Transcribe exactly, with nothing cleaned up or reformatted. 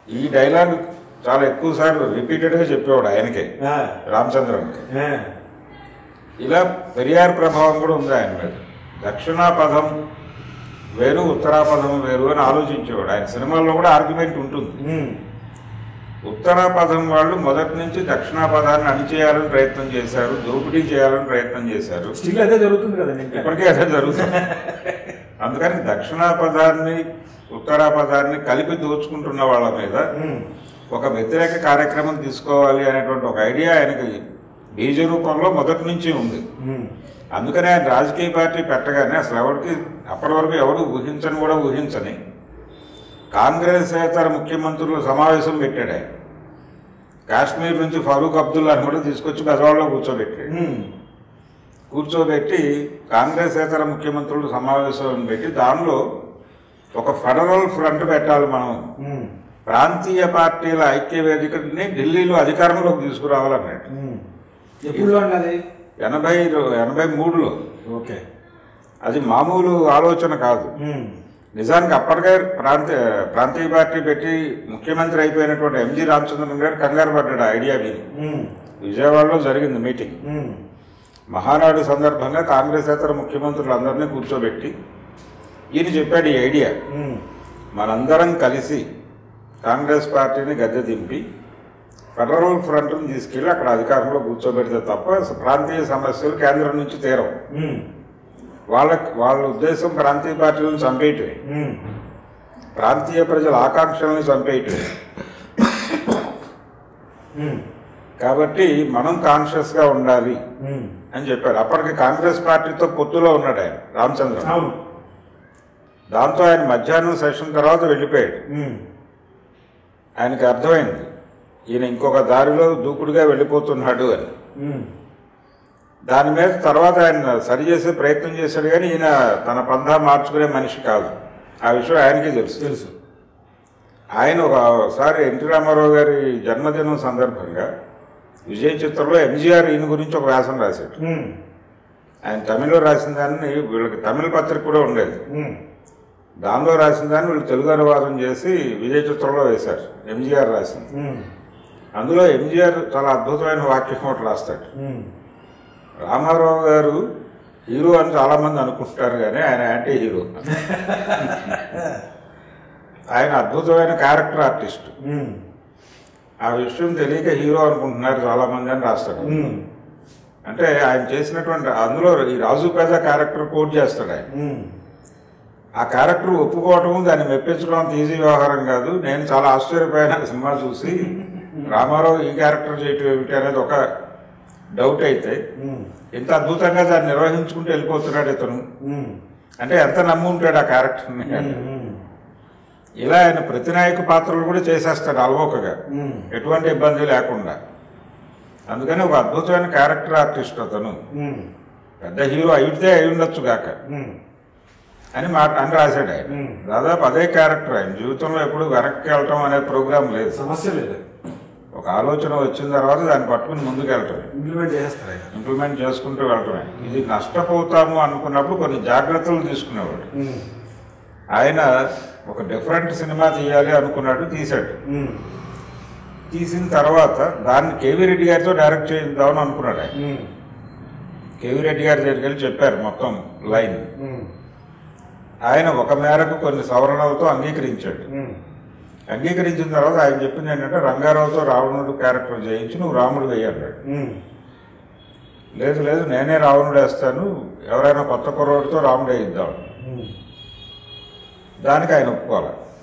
ఈ డైలాగ్ చాలా ఎక్కువ సార్లు రిపీటెడ్గా చెప్పేవాడు ఆయనకే, రామచంద్రన్కి. ఇలా పెరియార్ ప్రభావం కూడా ఉంది ఆయన మీద. దక్షిణా పదం వేరు, ఉత్తరా పదం వేరు అని ఆలోచించేవాడు. ఆయన సినిమాల్లో కూడా ఆర్గ్యుమెంట్ ఉంటుంది. ఉత్తరా పదం వాళ్ళు మొదటి నుంచి దక్షిణా పదాన్ని అణిచేయాలని ప్రయత్నం చేశారు, దోపిడీ చేయాలని ప్రయత్నం చేశారు. స్టిల్ అదే జరుగుతుంది కదండి, ఇప్పటికే అదే జరుగుతుంది. అందుకని దక్షిణా పదాన్ని ఉత్తరా పదాన్ని కలిపి దోచుకుంటున్న వాళ్ళ మీద ఒక వ్యతిరేక కార్యక్రమం తీసుకోవాలి అనేటువంటి ఒక ఐడియా ఆయనకి బీజ రూపంలో మొదటి నుంచి ఉంది. అందుకని ఆయన రాజకీయ పార్టీ పెట్టగానే అసలు ఎవరికి అప్పటి వరకు ఎవరు ఊహించని కూడా ఊహించని కాంగ్రెస్ ఏతర ముఖ్యమంత్రులు సమావేశం పెట్టాడు ఆయన. కాశ్మీర్ నుంచి ఫరూక్ అబ్దుల్లాని కూడా తీసుకొచ్చి బెజవాడలో కూర్చోబెట్టాడు. కూర్చోబెట్టి కాంగ్రెస్ ఏతర ముఖ్యమంత్రులు సమావేశం పెట్టి దానిలో ఒక ఫెడరల్ ఫ్రంట్ పెట్టాలి, మనం ప్రాంతీయ పార్టీల ఐక్య వేదికని ఢిల్లీలో అధికారంలోకి తీసుకురావాలన్నాడు. ఎనభై ఎనభై మూడులో. ఓకే, అది మామూలు ఆలోచన కాదు. నిజానికి అప్పటికే ప్రాంతీయ ప్రాంతీయ పార్టీ పెట్టి ముఖ్యమంత్రి అయిపోయినటువంటి ఎంజి రామచంద్రన్ గారు కంగారు పడ్డాడు ఐడియా విని. విజయవాడలో జరిగింది మీటింగ్. మహానాడు సందర్భంగా కాంగ్రెస్ ఏతర ముఖ్యమంత్రులందరినీ కూర్చోబెట్టి ఈయన చెప్పాడు ఈ ఐడియా, మనందరం కలిసి కాంగ్రెస్ పార్టీని గద్దె దింపి ఫెడరల్ ఫ్రంట్ను తీసుకెళ్లి అక్కడ అధికారంలో కూర్చోబెడితే తప్ప ప్రాంతీయ సమస్యలు కేంద్రం నుంచి తీరవు. వాళ్ళ వాళ్ళ ఉద్దేశం ప్రాంతీయ పార్టీలను చంపేయటమే, ప్రాంతీయ ప్రజల ఆకాంక్షలను చంపేయటమే. కాబట్టి మనం కాన్షియస్ గా ఉండాలి అని చెప్పారు. అప్పటికి కాంగ్రెస్ పార్టీతో పొత్తులో ఉన్నాడు ఆయన రామచంద్రన్. దాంతో ఆయన మధ్యాహ్నం సెషన్ తర్వాత వెళ్ళిపోయాడు. ఆయనకి అర్థమైంది ఈయన ఇంకొక దారిలో దూకుడుగా వెళ్ళిపోతున్నాడు అని. దాని మీద తర్వాత ఆయన సరిచేసే ప్రయత్నం చేశాడు, కానీ ఈయన తన పందా మార్చుకునే మనిషి కాదు. ఆ విషయం ఆయనకి తెలుసు తెలుసు ఆయన ఒకసారి ఎన్టీ రామారావు గారి జన్మదినం సందర్భంగా విజయ చిత్రంలో ఎంజీఆర్ ఈయన గురించి ఒక వ్యాసం రాశాడు. ఆయన తమిళ్లో రాసిన దాన్ని వీళ్ళకి తమిళ పత్రిక కూడా ఉండేది, దానిలో రాసిన దాన్ని వీళ్ళు తెలుగు అనువాదం చేసి విజయ చిత్రంలో వేశారు. ఎంజీఆర్ రాసింది. అందులో ఎంజీఆర్ చాలా అద్భుతమైన వాక్యం ఒకటి రాస్తాడు. రామారావు గారు హీరో అని చాలా మంది అనుకుంటారు, కానీ ఆయన యాంటీ హీరో. ఆయన అద్భుతమైన క్యారెక్టర్ ఆర్టిస్ట్. ఆ విషయం తెలియక హీరో అనుకుంటున్నారు చాలా మంది అని రాస్తాడు. అంటే ఆయన చేసినటువంటి అందులో ఈ రాజు పేద క్యారెక్టర్ కోట్ చేస్తాడు ఆయన. ఆ క్యారెక్టర్ ఒప్పుకోవటం, దాన్ని మెప్పించడం అంత ఈజీ వ్యవహారం కాదు. నేను చాలా ఆశ్చర్యపోయిన సినిమా చూసి రామారావు ఈ క్యారెక్టర్ చేయటం ఏమిటి అనేది ఒక డౌట్ అయితే, ఇంత అద్భుతంగా దాన్ని నిర్వహించుకుంటూ వెళ్ళిపోతున్నాడు ఇతను. అంటే ఎంత నమ్ము ఉంటాడు ఆ క్యారెక్టర్ని. ఇలా ఆయన ప్రతినాయక పాత్రలు కూడా చేసేస్తాడు అలవోకగా, ఎటువంటి ఇబ్బంది లేకుండా. అందుకని ఒక అద్భుతమైన క్యారెక్టర్ ఆర్టిస్ట్ అతను. పెద్ద హీరో అయితే అయి ఉండొచ్చు గాక అని మాట అని రాశాడు ఆయన. దాదాపు అదే క్యారెక్టర్. ఆయన జీవితంలో ఎప్పుడు వెనక్కి వెళ్ళటం అనే ప్రోగ్రాం లేదు, సమస్య లేదు. ఒక ఆలోచన వచ్చిన తర్వాత దాన్ని పట్టుకుని ముందుకు వెళ్ళటమే, ఇంప్లిమెంట్ చేస్తారు ఇంప్లిమెంట్ చేసుకుంటూ వెళ్ళటమే. ఇది నష్టపోతాము అనుకున్నప్పుడు కొన్ని జాగ్రత్తలు తీసుకునేవాడు ఆయన. ఒక డిఫరెంట్ సినిమా తీయాలి అనుకున్నాడు, తీశాడు. తీసిన తర్వాత దాన్ని కేవీ రెడ్డి గారితో డైరెక్ట్ చేద్దామని అనుకున్నాడు ఆయన. కేవీ రెడ్డి గారి దగ్గరికి వెళ్ళి చెప్పారు మొత్తం లైన్. ఆయన ఒక మేరకు కొన్ని సవరణలతో అంగీకరించాడు. అంగీకరించిన తర్వాత ఆయన చెప్పింది ఏంటంటే, రంగారావుతో రావణుడు క్యారెక్టర్ చేయించి నువ్వు రాముడు వేయన్నాడు. లేదు లేదు నేనే రావణుడు వేస్తాను, ఎవరైనా కొత్త కుర్రోడితో రాముడు వేయిద్దాం. దానికి ఆయన ఒప్పుకోవాలి.